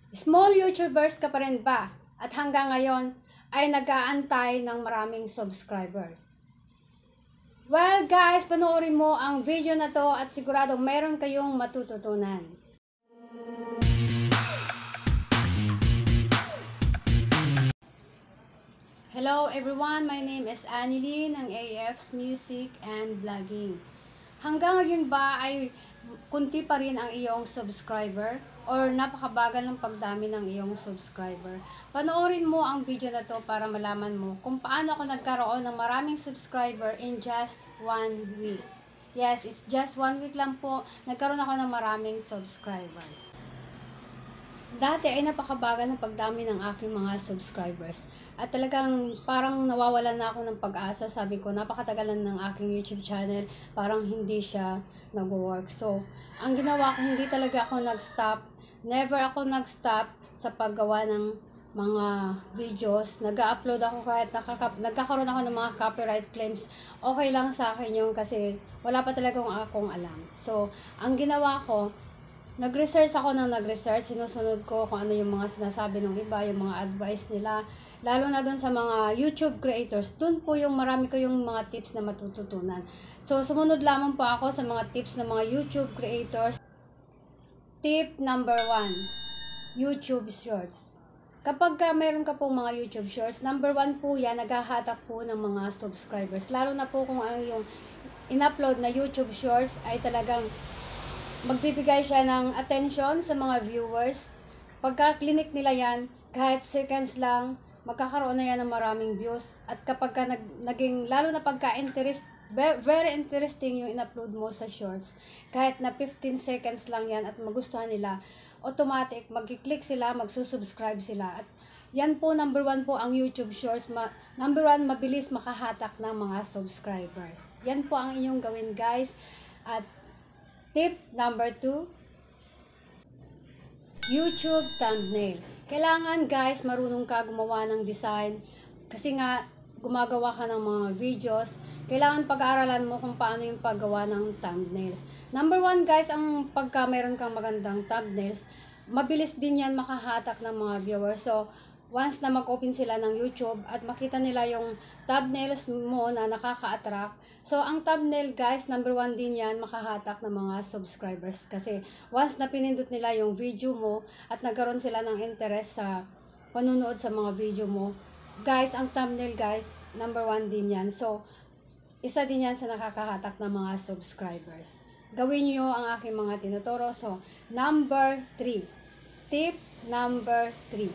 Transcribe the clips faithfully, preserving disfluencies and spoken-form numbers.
Small YouTubers ka pa rin ba? At hanggang ngayon ay nag-aantay ng maraming subscribers. Well guys, panoorin mo ang video na to at sigurado meron kayong matututunan. Hello everyone, my name is Annalyn ng EnjoyMusic and Vlogging. Hanggang ngayon ba ay kunti pa rin ang iyong subscriber or napakabagal ng pagdami ng iyong subscriber? Panoorin mo ang video na to para malaman mo kung paano ako nagkaroon ng maraming subscriber in just one week. Yes, it's just one week lang po, nagkaroon ako ng maraming subscribers. Dati ay napakabagal ng pagdami ng aking mga subscribers. At talagang parang nawawalan na ako ng pag-asa. Sabi ko, napakatagalan ng aking YouTube channel. Parang hindi siya nag-work. So, ang ginawa ko, hindi talaga ako nag-stop. Never ako nag-stop sa paggawa ng mga videos. Nag-upload ako kahit nagkakaroon ako ng mga copyright claims. Okay lang sa akin yun kasi wala pa talaga akong alam. So, ang ginawa ko, nag-research ako ng nag-research, sinusunod ko kung ano yung mga sinasabi ng iba, yung mga advice nila, lalo na dun sa mga YouTube creators. Dun po yung marami ko yung mga tips na matututunan. So, sumunod lamang po ako sa mga tips ng mga YouTube creators. Tip number one, YouTube Shorts. Kapag ka mayroon ka po mga YouTube Shorts, number one po yan, naghahatak po ng mga subscribers. Lalo na po kung ano yung in-upload na YouTube Shorts ay talagang magbibigay siya ng attention sa mga viewers. Pagka-clinic nila yan, kahit seconds lang, magkakaroon na yan ng maraming views. At kapag ka nag, naging, lalo na pagka-interest, very interesting yung in-upload mo sa shorts, kahit na fifteen seconds lang yan at magustuhan nila, automatic, mag-click sila, magsusubscribe sila. At yan po, number one po ang YouTube Shorts. Ma number one, mabilis makahatak ng mga subscribers. Yan po ang inyong gawin guys. At tip number two, YouTube thumbnail. Kailangan guys, marunong ka gumawa ng design. Kasi nga, gumagawa ka ng mga videos. Kailangan pag-aaralan mo kung paano yung paggawa ng thumbnails. Number one guys, ang pagka meron kang magandang thumbnails, mabilis din yan makahatak ng mga viewers. So, once na mag-open sila ng YouTube at makita nila yung thumbnails mo na nakaka-attract. So, ang thumbnail guys, number one din yan, makahatak ng mga subscribers. Kasi once na pinindot nila yung video mo at nagkaroon sila ng interest sa panunood sa mga video mo, guys, ang thumbnail guys, number one din yan. So, isa din yan sa nakakahatak ng mga subscribers. Gawin nyo ang aking mga tinuturo. So, number three. Tip number three.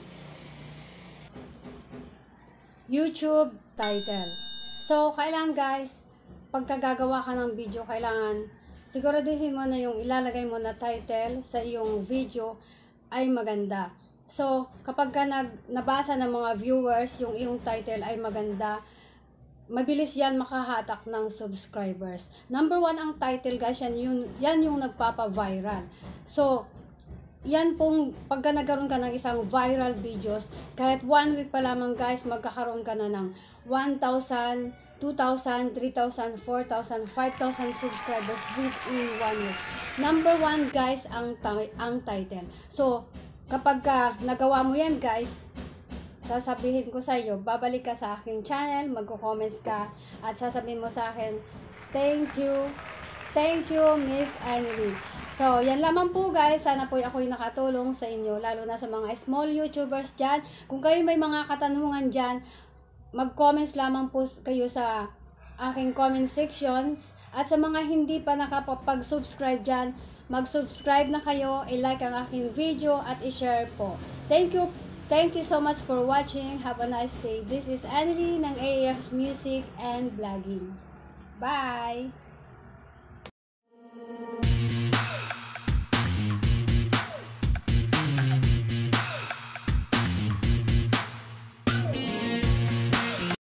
YouTube title. So, kailangan guys, pagkagagawa ka ng video, kailangan siguraduhin mo na yung ilalagay mo na title sa iyong video ay maganda. So, kapag ka nag, nabasa ng mga viewers, yung iyong title ay maganda, mabilis yan makahatak ng subscribers. Number one ang title guys, yan, yun, yan yung nagpapa-viral. So, yan pong pagka nagkaroon ka ng isang viral videos, kahit one week pa lamang guys, magkakaroon ka na ng one thousand, two thousand, three thousand, four thousand, five thousand subscribers within one week. Number one guys, ang, ang title. So, kapag ka nagawa mo yan guys, sasabihin ko sa iyo, babalik ka sa aking channel, magko-comments ka, at sasabihin mo sa akin, thank you, thank you Miss Annalyn. So, yan lamang po guys. Sana po ako'y nakatulong sa inyo, lalo na sa mga small YouTubers dyan. Kung kayo may mga katanungan dyan, mag-comments lamang po kayo sa aking comment sections. At sa mga hindi pa nakapag-subscribe dyan, mag-subscribe na kayo, i-like ang aking video at i-share po. Thank you. Thank you so much for watching. Have a nice day. This is Annalyn ng EnjoyMusic and Vlogging. Bye!